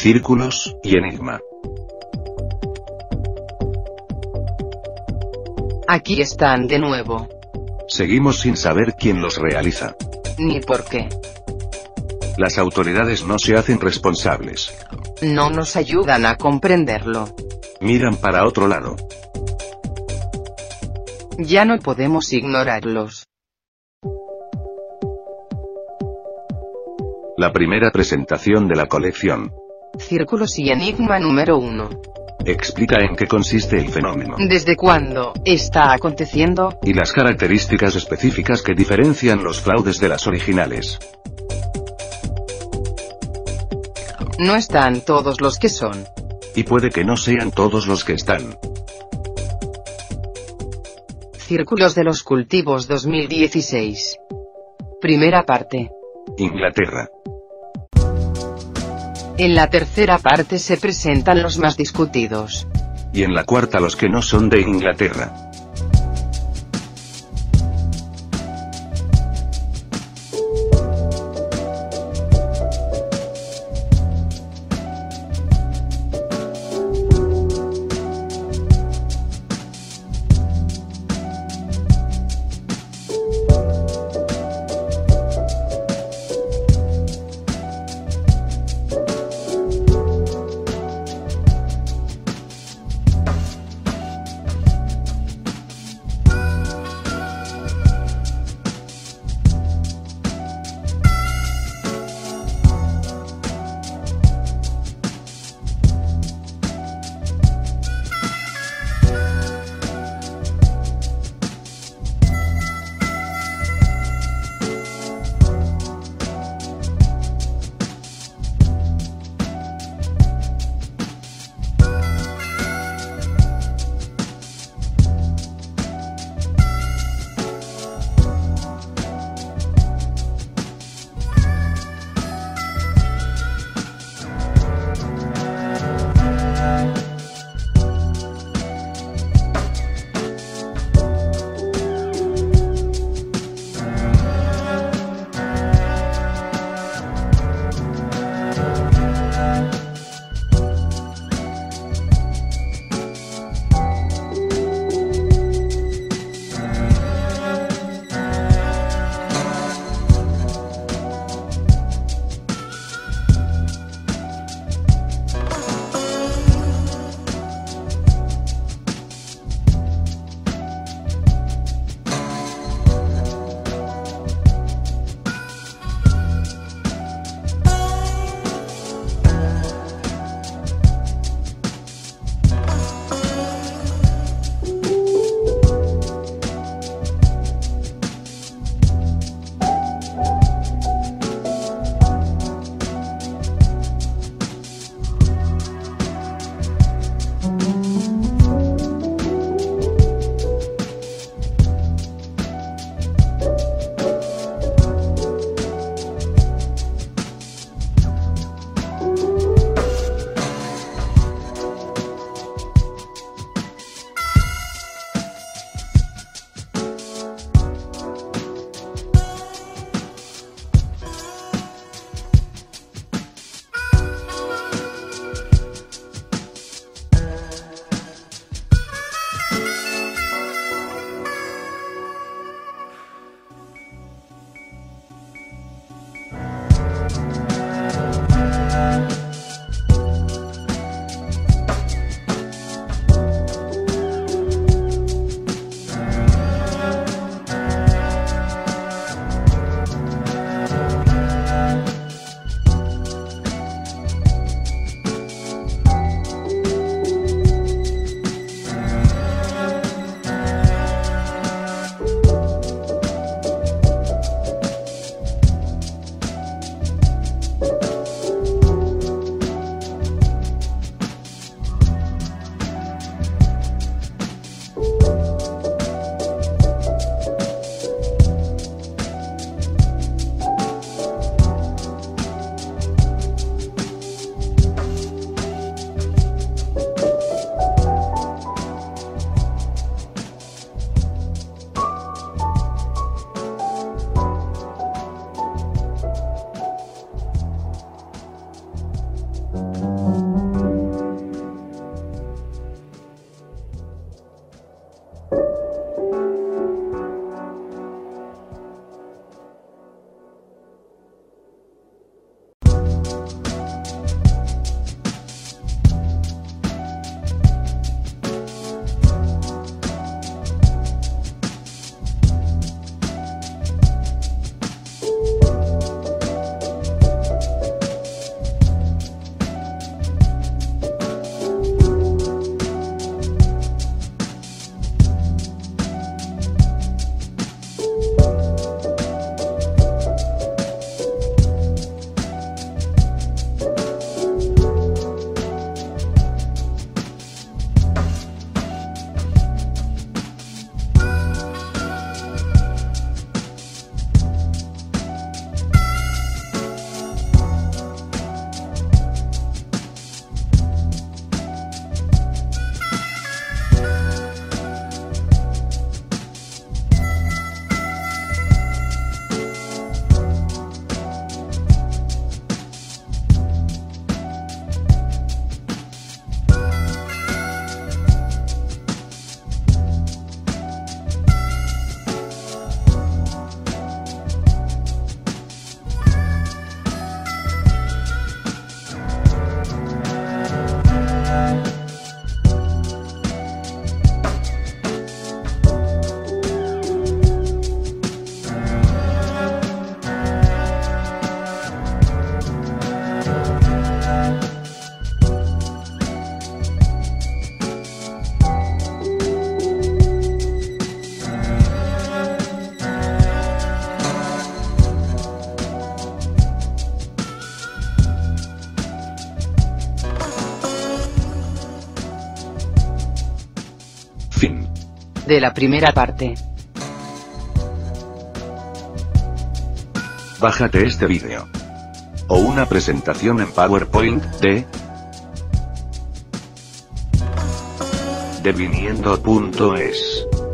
Círculos y enigma. Aquí están de nuevo. Seguimos sin saber quién los realiza. Ni por qué. Las autoridades no se hacen responsables. No nos ayudan a comprenderlo. Miran para otro lado. Ya no podemos ignorarlos. La primera presentación de la colección. Círculos y enigma número 1. Explica en qué consiste el fenómeno. ¿Desde cuándo está aconteciendo? Y las características específicas que diferencian los fraudes de las originales. No están todos los que son. Y puede que no sean todos los que están. Círculos de los cultivos 2016. Primera parte. Inglaterra. En la tercera parte se presentan los más discutidos. Y en la cuarta los que no son de Inglaterra. de la primera parte. Bájate este vídeo. O una presentación en PowerPoint de Deviniendo.es.